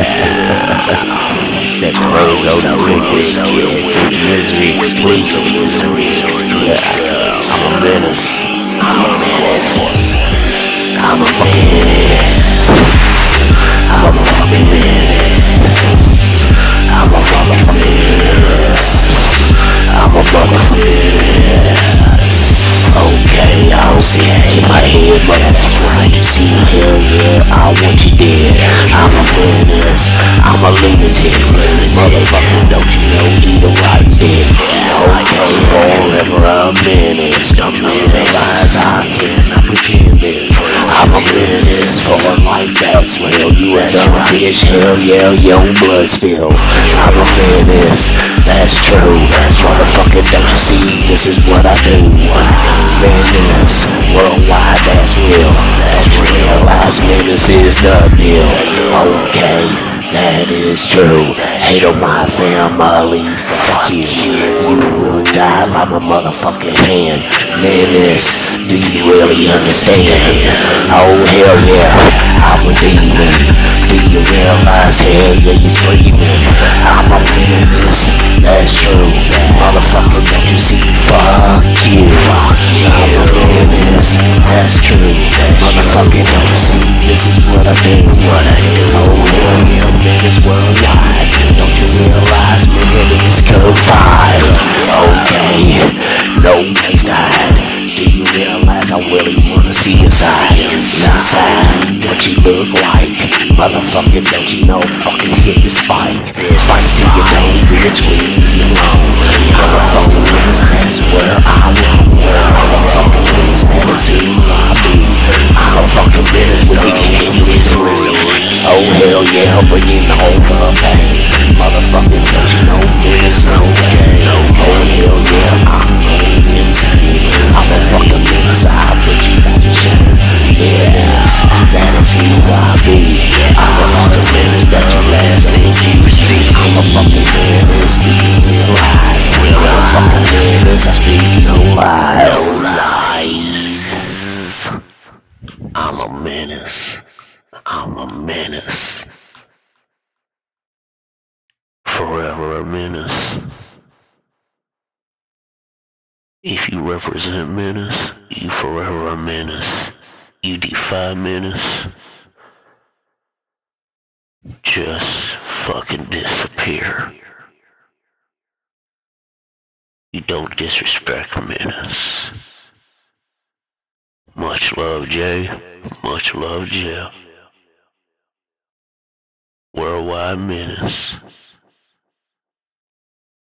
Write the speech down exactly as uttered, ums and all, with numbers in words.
It's that Crozo the Wicked, Kid Misery exclusive. Yeah, I'm a menace. I'm a menace. I'm a fucking menace. I'm a fucking menace. I'm a motherfucking menace. I'm a motherfucking menace. Okay, I don't see it in my head, motherfucker. You see, hell yeah, I want you dead. I'm a menace, I'm a lunatic. Motherfucker, don't you know, eat a right dick. Okay, forever a menace. Don't you realize I cannot pretend this? I'm a menace for a life that's real. You a dumb bitch, hell yeah, your blood spill. I'm a menace, that's true. Motherfucker, don't you see, this is what I do. Menace, worldwide, that's real. Don't you realize menace is the deal? Okay, that is true. Hate on my family, fuck you. You will die by my motherfucking hand. Menace, do you really understand? Oh hell yeah, I'm a demon. Do you realize, hell yeah, you're screaming? I'm a menace, that's true. Motherfucker, don't you see, fuck you. I'm a menace, that's true. Motherfucker, don't you see, this is what I do. Oh hell yeah, menace worldwide. Don't you realize, menace confined? Okay, no place to hide. Do you realize I really wanna see inside? Inside, what you look like? Motherfucker, don't you know, fucking hit the spike. Spike till you don't, bitch, leave me alone. I'm a fucking menace, that's where I belong. I'm a fucking menace, that is who I be. I'm a fucking menace with the king misery. Oh hell yeah, bringing all the pain. Motherfucker, don't you know, menace, no game. Oh hell yeah, I'm going insane. I'm a fucking menace, I'll put you back to shame. Yes, that is who I be. I'm the honest menace that you last ain't see. I'm a fucking menace, do you realize? I'm a fucking menace, I speak no lies. I'm a menace. I'm a menace. Forever a menace. If you represent menace, you forever a menace. You defy menace. Just fucking disappear. You don't disrespect menace. Much love, Jay. Much love, Jeff. Worldwide menace.